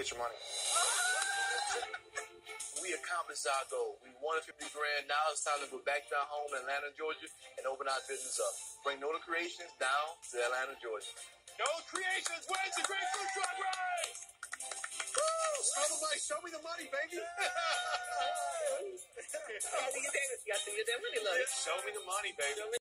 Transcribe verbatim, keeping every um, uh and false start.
get your money. We accomplished our goal. We won fifty grand. Now it's time to go back down home in Atlanta, Georgia, and open our business up. Bring Nola Creations down to Atlanta, Georgia. Nola Creations wins the Great Food Truck Race! Woo! Show me, my, show me the money, baby! You got to get that money, love. Show me the money, baby.